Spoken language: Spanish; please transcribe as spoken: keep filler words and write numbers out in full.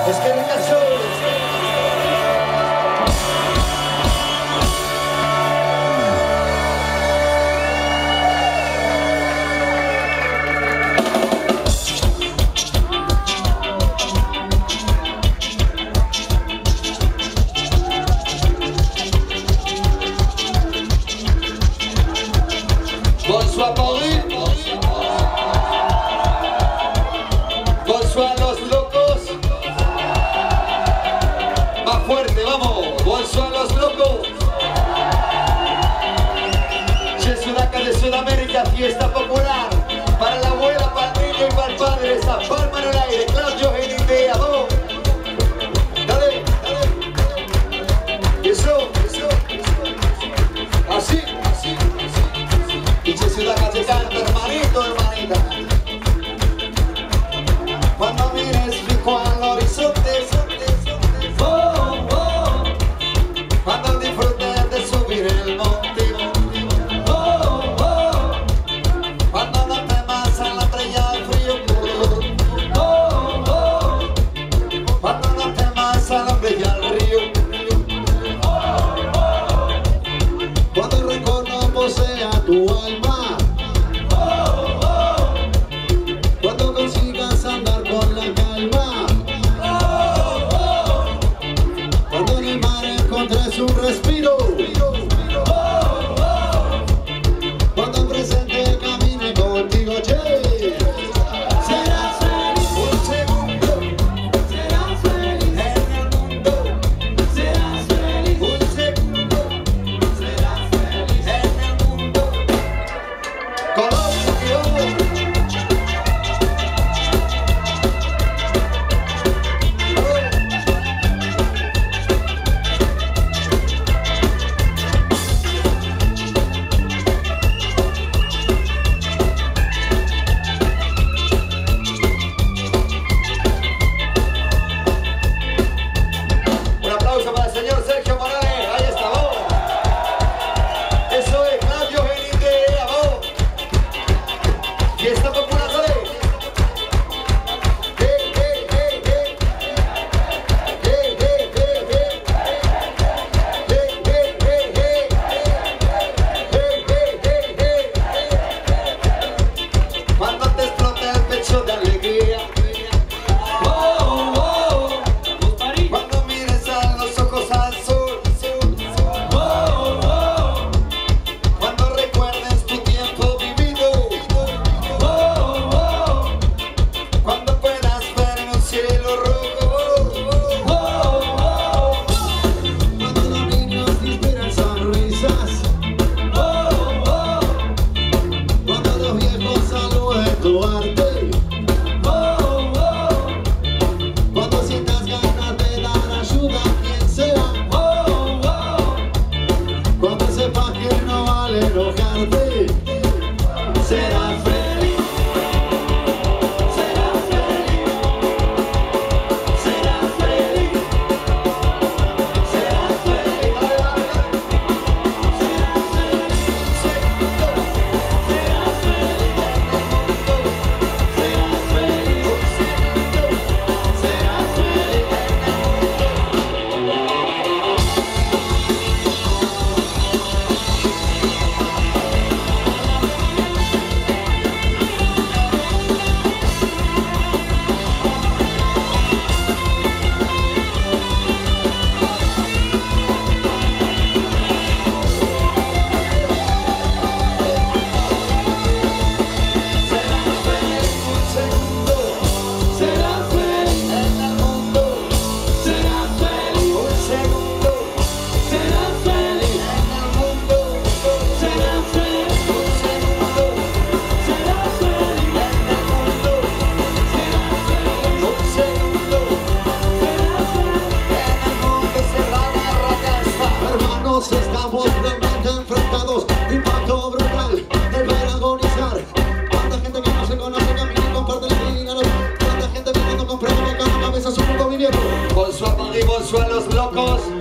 Es que nunca soy. Bonsoir Paris, bonsoir los locos, más fuerte, vamos, bonsoir los locos. Che Sudaka de Sudamérica, fiesta popular, para la abuela, para el niño y para el padre, esa palma en el aire, Claudio Genidea, vamos, dale, dale, eso, eso, así, así, y Che Sudaka te canta, hermanito, hermanita. Cuando mires fijo al horizonte, oh, oh, cuando disfrutes de subir el monte, oh, oh, cuando no temas a la estrella del frío, oh, oh, cuando no temas a la estrella del río, oh, oh, cuando el rencor no posea tu alma, oh, oh, cuando consigas andar con la calma, oh, oh, cuando en el mar encontres un respiro, oh, oh, cuando el presente camine contigo, che, serás feliz un segundo, serás feliz en el mundo, serás feliz un segundo, serás feliz en el mundo. Colombia. Un aplauso para el señor Sergio Morales, ahí está, vos. Eso es Claudio Genidea, vos. Fiesta popular, dale. Hey, hey, hey, hey. Hey, hey, hey, hey. Hey, hey, hey, hey. Hey, hey, hey, hey. Cuando te explote el pecho de alegría, oh, oh, cuando mires a los ojos al sol, oh, oh, cuando recuerdes tu tiempo vivido, oh, oh, cuando puedas ver en un cielo rojo, oh, oh, cuando los niños inspiran sonrisas, oh, oh, cuando los viejos saluden tu arte, oh, oh, cuando sientas ganas de dar ayuda a quien sea, oh, oh, cuando sepas que no vale enojarte, serás feliz, serás feliz, serás feliz, serás feliz, serás feliz, serás feliz, serás feliz, serás feliz. Serás feliz en el mundo, serás feliz un segundo, serás feliz en el mundo, serás feliz un segundo, serás feliz en el mundo, serás feliz un segundo, serás feliz en el mundo, se va a arrancar. Hermanos, estamos realmente enfrentados, impacto brutal, el ver agonizar. Cuánta gente que no se conoce, camina y comparte el dinero. Cuánta gente viviendo comprando que cada cabeza su mundo viviendo. Bonsoir Paris, bonsoir los locos.